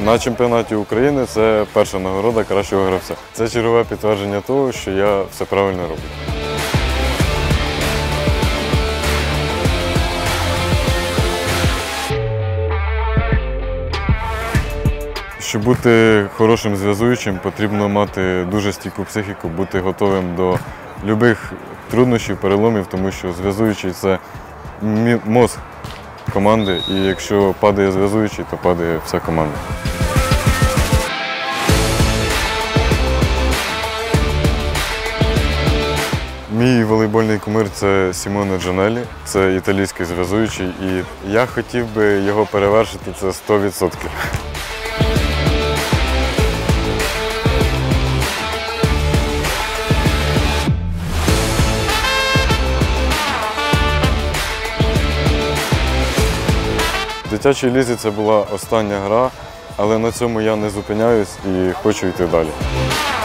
На чемпіонаті України це перша нагорода кращого гравця. Це чергове підтвердження того, що я все правильно роблю. Щоб бути хорошим зв'язуючим, потрібно мати дуже стійку психіку, бути готовим до будь-яких труднощів, переломів, тому що зв'язуючий – це мозок команди, і якщо падає зв'язуючий, то падає вся команда. Мій волейбольний кумир – це Сімоне Джанеллі, це італійський зв'язуючий, і я хотів би його перевершити, це 100%. В дитячій лізі це була остання гра, але на цьому я не зупиняюсь і хочу йти далі.